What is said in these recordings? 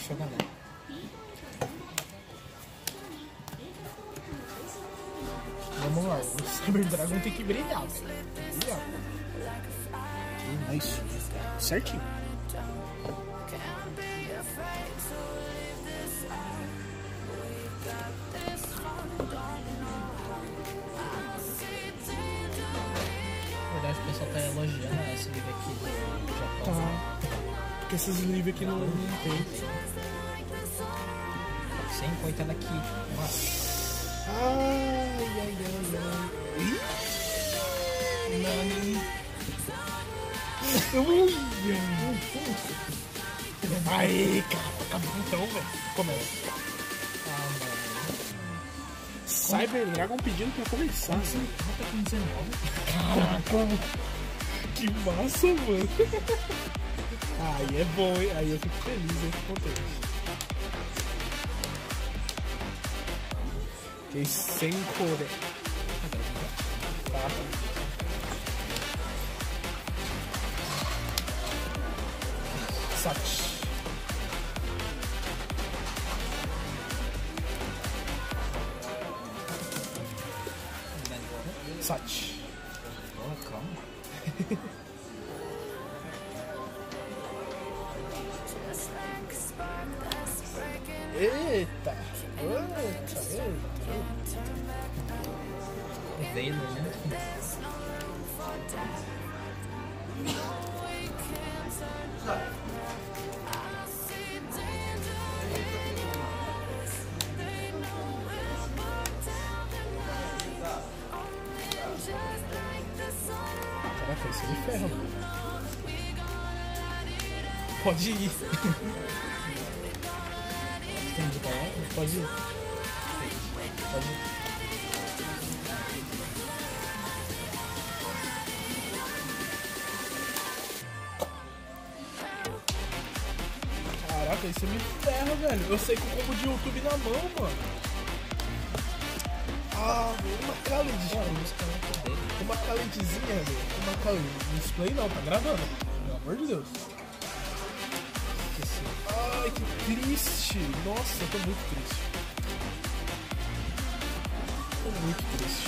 deixa eu mandar. Vamos lá, o Cyber Dragon tem que brilhar, velho. Tem que brilhar. Nice. Certinho. Na verdade, o pessoal tá elogiando esse livro aqui do Japão. Tá. Porque esses livros aqui não tem. 180 aqui. Nossa. Ai, ai, ai, ai. Nani. Aí, cara, acabou então, velho. Começa. Ah, mano. Cyber Dragon pedindo pra começar. Assim. Caraca, que massa, mano. Aí é bom, hein? Aí eu fico feliz, eu fico contente. Fiquei sem cor. Tá. Sat. Sat. Oh, calma. Eita. Veio, né? Caraca, isso é de ferro, mano. Pode ir. Pode ir. Pode ir. Caraca, isso me ferra, velho. Eu sei com o combo de YouTube na mão, mano. Ah, uma Khaled. Uma Khaledzinha, velho. Uma Khaled. No display não, tá gravando. Pelo amor de Deus. Esqueci. Ai, que triste. Nossa, eu tô muito triste. Tô muito triste.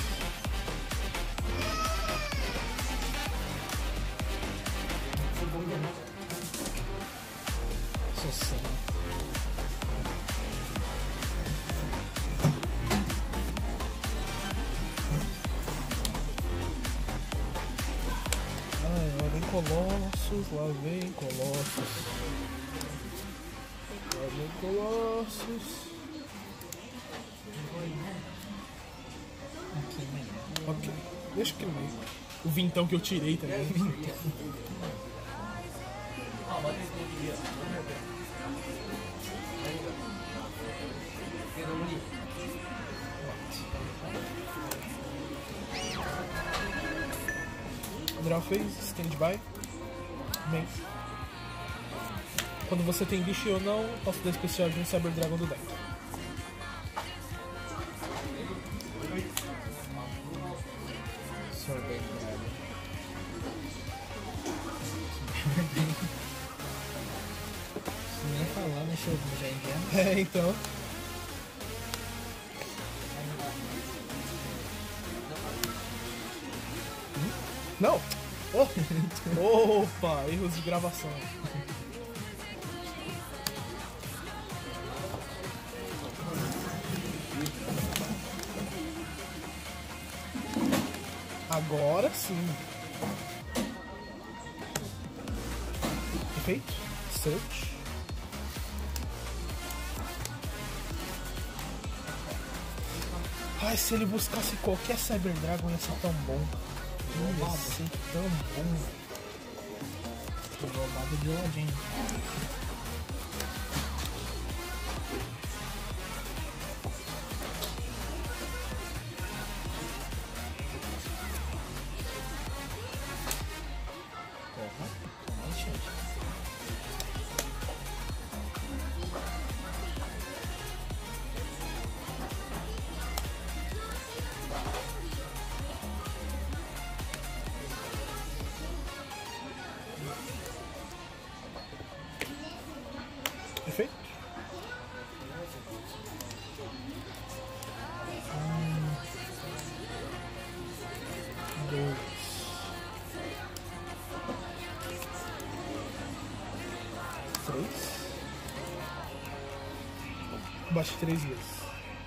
Colossus, lá vem Colossus. Lá vem Colossus. Ok, deixa que no meio. O vintão que eu tirei também. Draw fez, stand-by. Bem. Quando você tem bicho ou não, posso dar especial de um Cyber Dragon do deck. Cyber Dragon. Se nem falar, deixa eu já enviar. É, então. Não! Oh. Opa, erros de gravação. Agora sim. Perfeito. Search. Ai, se ele buscasse qualquer Cyber Dragon ia ser tão bom. Ia ser tão bom. Roubado de Odin. bate 3 vezes.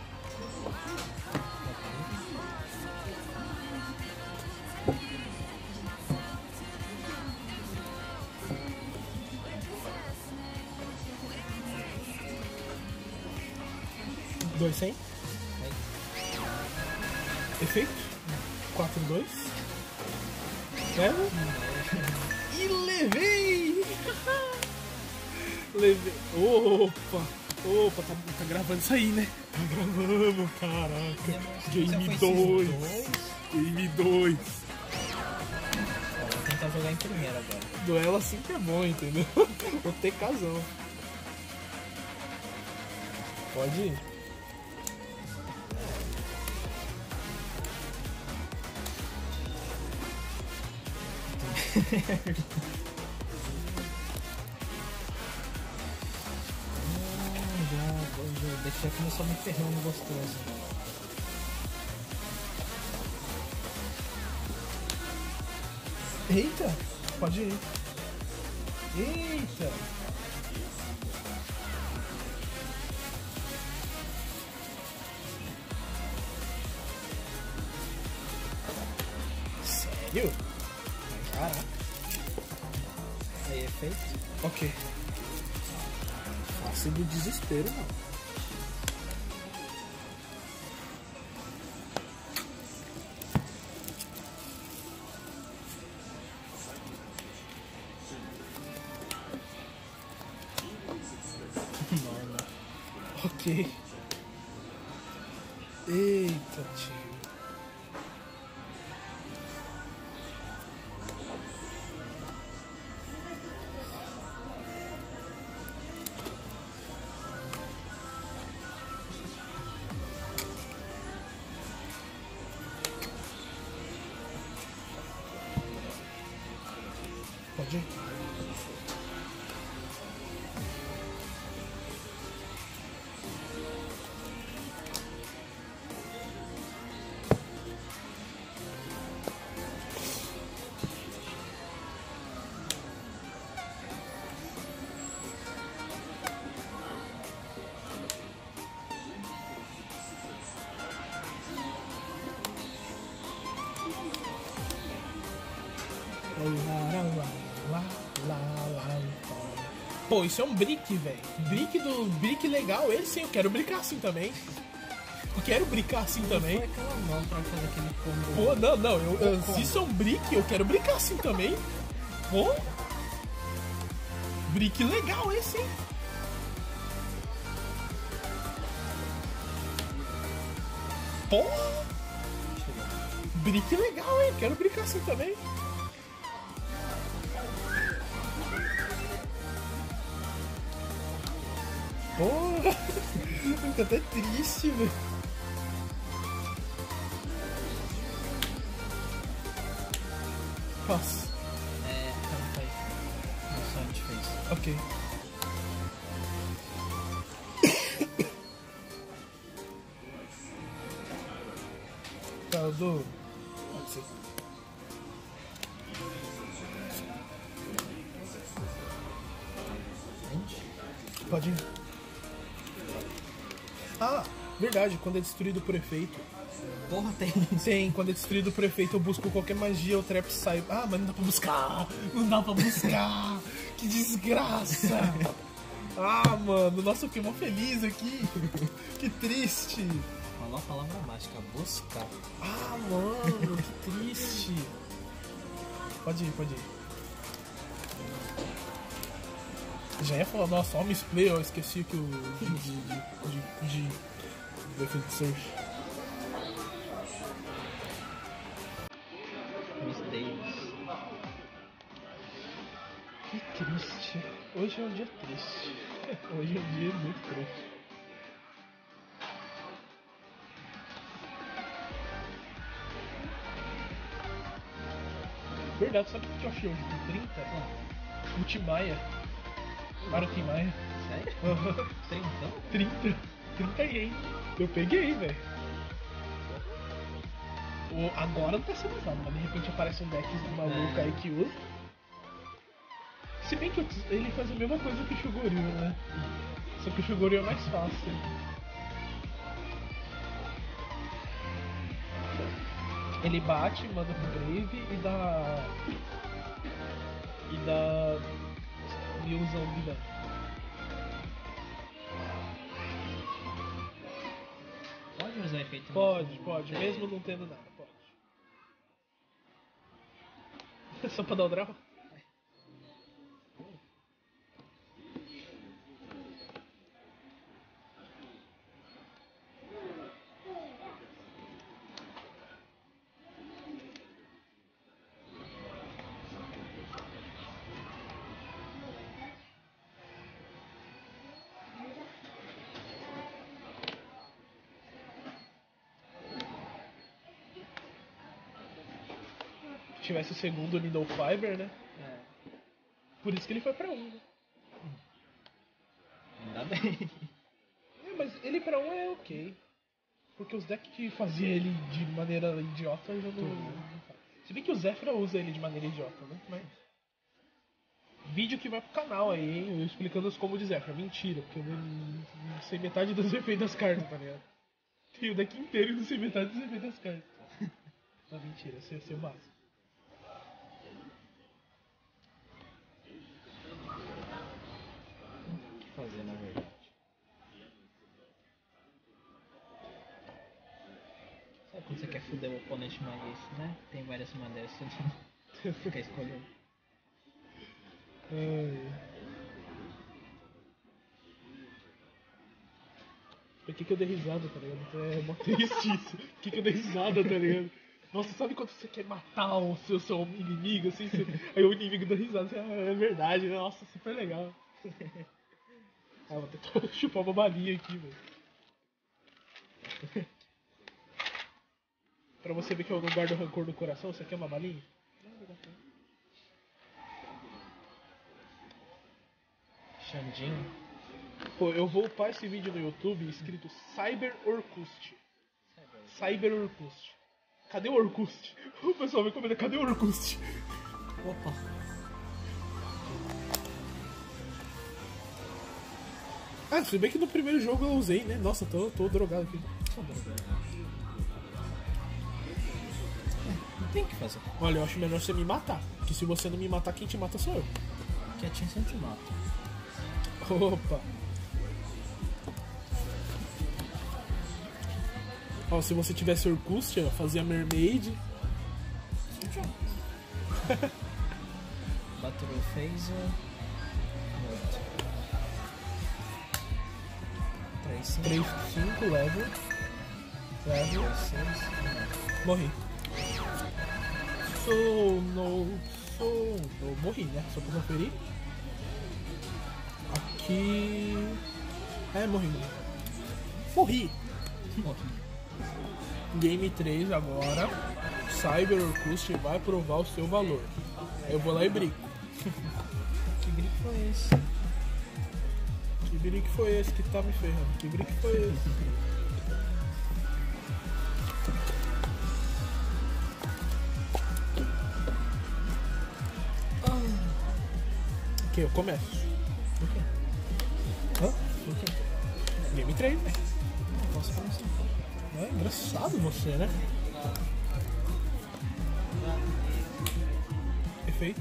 Dois 100. Efeito. 4-2. Leva. E levei! Levei. Opa, tá gravando isso aí, né? Tá gravando, caraca. Game 2. Game 2. Vou tentar jogar em primeiro agora. Duelo assim que é bom, entendeu? Vou ter casão. Pode ir. Já começou me ferrando gostoso. Eita, pode ir. Eita. Sério? Caraca. Aí, efeito. Ok. Fácil do desespero, não. Ok. Eita, tio. Pode ir. Pô, isso é um brick, velho. Brick legal esse, hein? Eu quero brincar assim também. Eu quero brincar assim também. Foi aquela mão pra fazer aquele combo. Pô, não. Se isso é um brick, eu quero brincar assim também. Pô. Brick legal esse, hein? Pô. Brick legal, hein? Quero brincar assim também. Porra! Fico até triste, velho. Passo. Calma aí. Não só a gente fez. Ok. Tá, do. Pode ser. Pode ir. Ah, verdade, quando é destruído por efeito. Porra, tem. Tem, quando é destruído por efeito, eu busco qualquer magia, o trap sai. Ah, mas não dá pra buscar! Não dá pra buscar! Que desgraça! Ah, mano, nossa, eu fiquei mó feliz aqui. Que triste. Falou a palavra mágica, buscar. Ah, mano, que triste. Pode ir, pode ir. Já ia falar, nossa, homem play, eu esqueci que o. de efeito de surf. Miss Davis. Que triste. Hoje é um dia triste. Hoje é um dia muito triste. Verdade, sabe o que eu achei hoje? Com 30? Ultimaia. Para o Timaya. Sério? Tem então? 30 ien. Eu peguei, velho. Agora não tá sendo usado, mas de repente aparece um deck maluco aí que usa. Se bem que ele faz a mesma coisa que o Shugoryu, né? Só que o Shugoryu é mais fácil. Ele bate, manda pro Grave e dá. E dá. Ilusão de dano. Pode usar efeito Pode, mesmo não tendo nada, pode. Só pra dar o draw? Se tivesse o segundo Needle Fiber, né? É. Por isso que ele foi pra 1, né? Ainda bem. Mas ele pra 1 é ok. Porque os decks que faziam ele de maneira idiota eu não faço. Se bem que o Zefra usa ele de maneira idiota, né? Mas. Vídeo que vai pro canal aí, hein? Eu explicando os combos de Zefra. Mentira, porque eu não sei metade dos efeitos das cartas, tá ligado? Tem o deck inteiro e não sei metade dos efeitos das cartas. Não, mentira, eu sei o básico. O que fazer, na verdade? Sabe quando você quer foder o oponente, mas né? Tem várias maneiras, você fica escolhendo. Por que eu dei risada, tá ligado? É mó triste isso. Por que eu dei risada, tá ligado? Nossa, sabe quando você quer matar o seu inimigo, assim? Aí o inimigo dá risada, assim, é verdade, né? Nossa, super legal. Ah, vou tentar chupar uma balinha aqui, velho. Pra você ver que eu não guardo rancor no coração, você quer uma balinha? Xandinho. Pô, eu vou upar esse vídeo no YouTube escrito Cyber Orkust. Cyber Orkust. Cadê o Orkust? O pessoal vai comentar, cadê o Orkust? Opa. Ah, se bem que no primeiro jogo eu usei, né? Nossa, tô drogado aqui. Não tem o que fazer. Olha, eu acho melhor você me matar. Porque se você não me matar, quem te mata sou eu. Quietinho sempre te mata. Opa. Ó, se você tivesse Orkust, ó, fazia Mermaid. Bateu Phaser. Morto. 3-5, level. 6. Morri. Morri, né? Só pra conferir. Aqui. Morri. Morri. Game 3 agora. Cyber Orkust vai provar o seu valor. Eu vou lá e brinco. Que brinco foi esse? Que brinco foi esse que tá me ferrando? Que brinco foi esse? Ok, eu começo. Por quê? Hã? Por quê? Game 3, né? Não posso começar. É engraçado você, né? Efeito.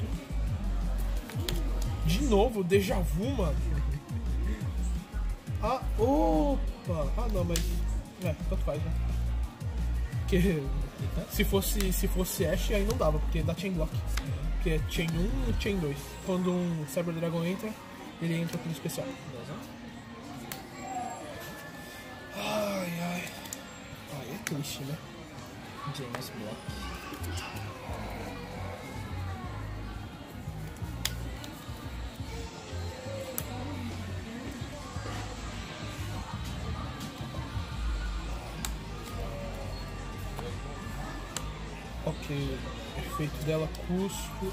De novo, déjà vu, mano. Ah, opa! Ah, não, mas. Tanto faz, né? Porque se fosse Ash, aí não dava, porque dá Chain Block. Que é Chain 1 e Chain 2. Quando um Cyber Dragon entra, ele entra com especial. Ai, ai. Ai, é triste, né? James Block. Ok, efeito dela, custo.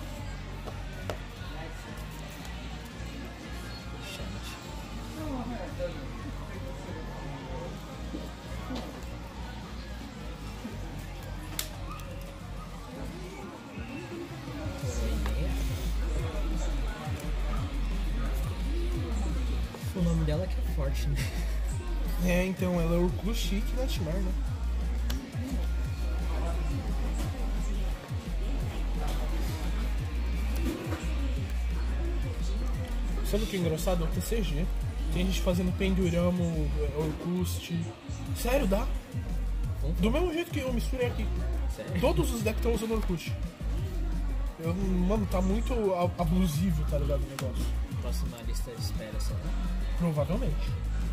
O nome dela que é forte, né? É, então ela é Orkust e Nightmare, né? Sabe o que é engraçado? É o TCG. Tem gente fazendo Penduramo, Orkust. Sério, dá? Do mesmo jeito que eu misturei aqui. Sério? Todos os decks estão usando Orkut. Mano, tá muito abusivo, tá ligado, o negócio. Próxima lista de espera, será? Provavelmente.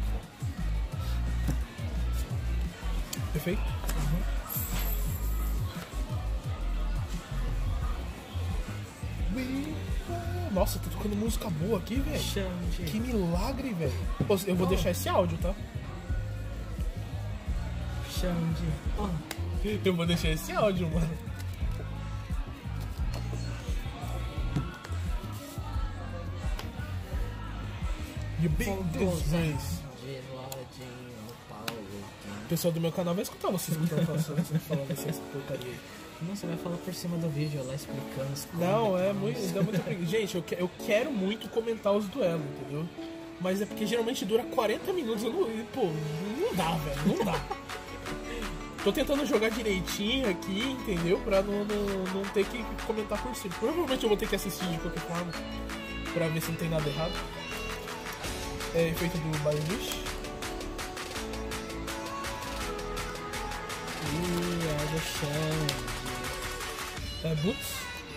Perfeito? Nossa, tá tocando música boa aqui, velho. Xande. Que milagre, velho. Pô, eu vou deixar esse áudio, tá? Xande. Oh. Eu vou deixar esse áudio, mano. You big disgrace. O pessoal do meu canal vai escutar você escutando falando essas porcaria aí. Não, você vai falar por cima do vídeo lá explicando as coisas. Não, é muito. Dá muita preguiça. Gente, eu quero muito comentar os duelos, entendeu? Mas é porque geralmente dura 40 minutos. Eu não, pô, não dá, velho. Não dá. Tô tentando jogar direitinho aqui, entendeu? Pra não ter que comentar por cima. Provavelmente eu vou ter que assistir de qualquer forma. Pra ver se não tem nada errado. É efeito do Bionish. E é do Xande. É Boots.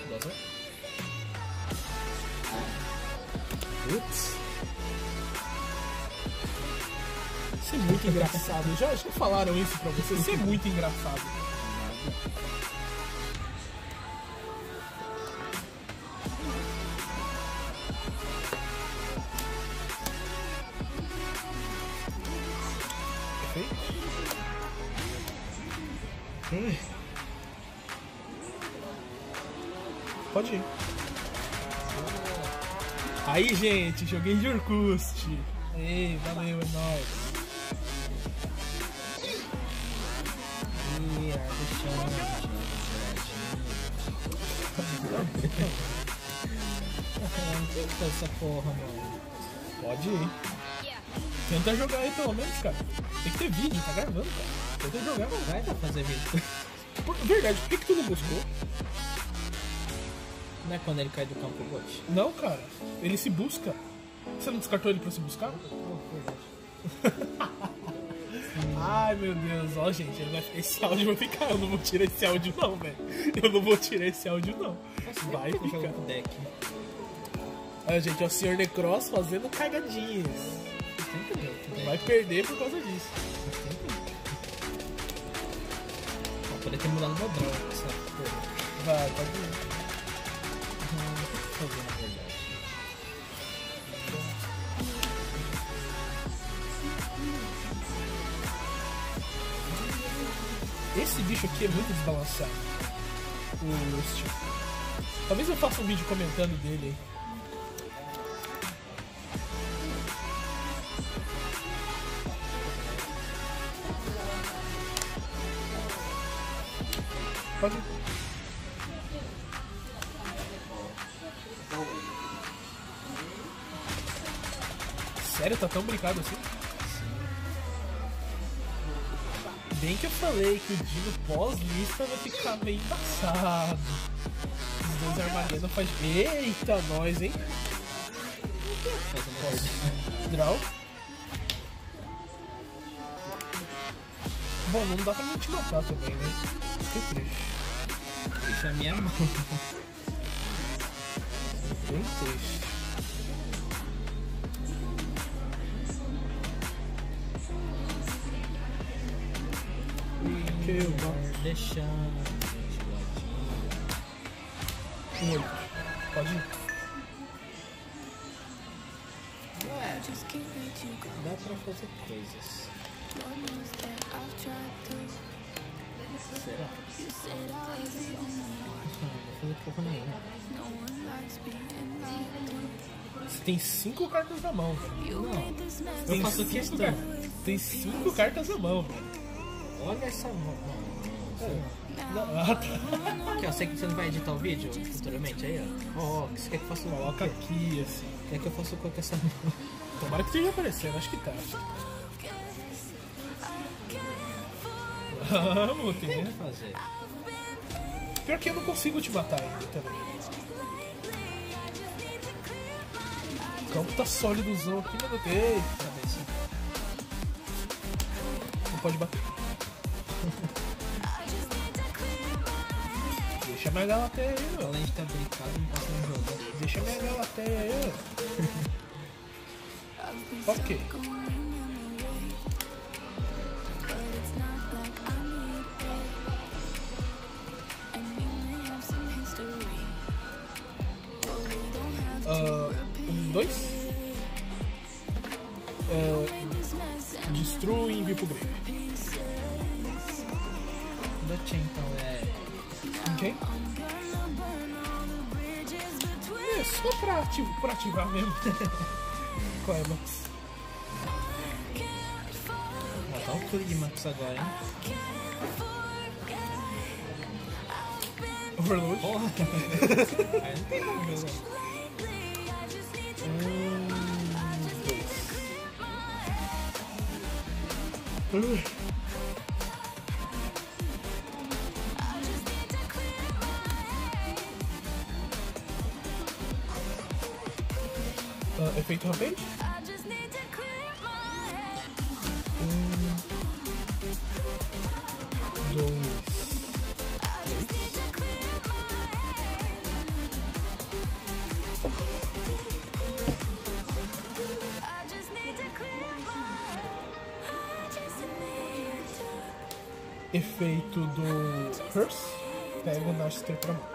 Putz. Isso é muito engraçado. Já falaram isso pra você? Isso é muito engraçado. Pode ir. Aí, gente, joguei de Orkust. Ei, valeu, é nóis. E é do Xande. Não tem que fazer essa porra, mano. Pode ir. Tenta jogar aí pelo menos, cara. Tem que ter vídeo, tá gravando, cara. Tenta jogar. Não vai dar pra fazer vídeo. Verdade, por que tu não buscou? Não é quando ele cai do campo o bot? Não, cara. Ele se busca. Você não descartou ele pra se buscar? Ai, meu Deus. Ó, gente, esse áudio vai ficar. Eu não vou tirar esse áudio, não, velho. Eu não vou tirar esse áudio, não. Vai ficar. Com deck. Olha, gente, é o Sr. Necross fazendo cagadinhas. Vai perder por causa disso. Poderia ter mudado meu draw, essa porra. Vai, pode ir. Fazer, na verdade. Esse bicho aqui é muito desbalanceado. O Lust. Talvez eu faça um vídeo comentando dele aí. Pode ir. Sério? Tá tão brincado assim? Bem que eu falei que o Dino pós-lista vai ficar meio embaçado. Os dois Armageddon faz... Eita, nós, hein? Draw. Bom, não dá pra me te matar também, né? Que triste. Deixa a minha mão. Bem triste. Que eu vou Deixando. um 8. Pode ir. Dá pra fazer coisas. Será? Não vou fazer porra nenhuma. Você tem 5 cartas na mão, velho. Não. Eu faço questão. Tem 5 cartas na mão, velho. Olha essa mão. Ah, tá. Aqui, ó, sei que você não vai editar o vídeo futuramente aí, ó. Ó, o que você quer que eu faça? Coloca aqui, assim. Quer que eu faça com essa mão? Tomara que esteja aparecendo, acho que tá. Vamos, Tem tem. que fazer. Pior que eu não consigo te matar ainda também. Então tá sólidozão aqui, meu Deus. Ei, Cabeça. não pode bater. Deixa minha galateia aí, meu. Além de estar brincado, não posso nem jogar. Deixa minha galateia aí, ó. Ok. Dois. Destrua e envia pro grave. Da Chain, então, Ok? É só pra ativar mesmo. Qual é, Max? Matar o Clímax agora, hein? Overload. Porra! Aí não tem como jogar. Dois. Efeito rapaz? Dois. Efeito do Curse. Pega o Master pra mão.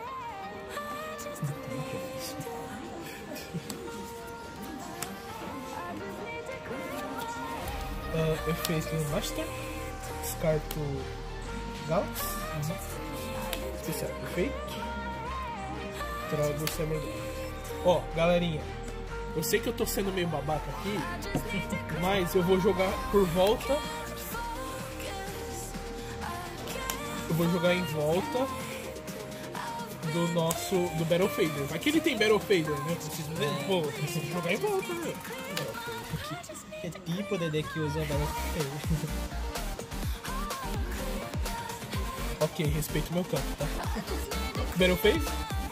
Efeito do Master. Descarto Galax. Especial. Efeito. Trago o Cyberdoom. Ó, galerinha. Eu sei que eu tô sendo meio babaca aqui, mas eu vou jogar por volta. Eu vou jogar em volta do Battle Fader. Vai que ele tem Battle Fader, né? Pô, preciso jogar em volta, né? Que tipo de deck usa o Battle Fader? Ok, respeito o meu campo, tá? Battle Phase?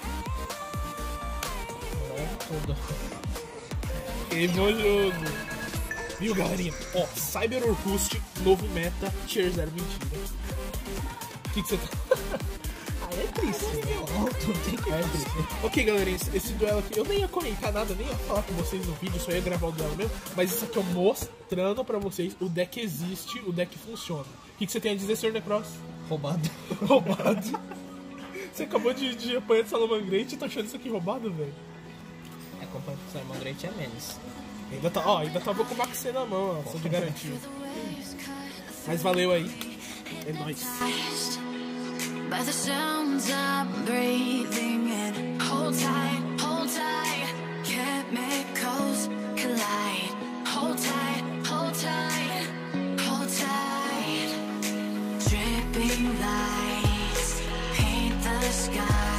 Tudo. E bom jogo! Viu, galerinha? Ó, Cyber Orkust, novo meta, Tier 0 mentira. O que você tá... Aí é triste, né? É triste. Ok, galerinha, esse duelo aqui, eu nem ia comentar nada, nem ia falar com vocês no vídeo, só ia gravar o duelo mesmo, mas isso aqui eu mostrando pra vocês, o deck existe, o deck funciona. O que você tem a dizer, Sr. Necros? Roubado. Roubado? Você acabou de apanhar de Salamangreat e tá achando isso aqui roubado, velho? É, comparado com o Salamangreat é menos. Ainda tava com o Maxê na mão, ó, só de garantia. Mas valeu aí. É nóis. By the sounds I'm breathing in. Hold tight, chemicals collide. Hold tight, hold tight, hold tight. Dripping lights paint the sky.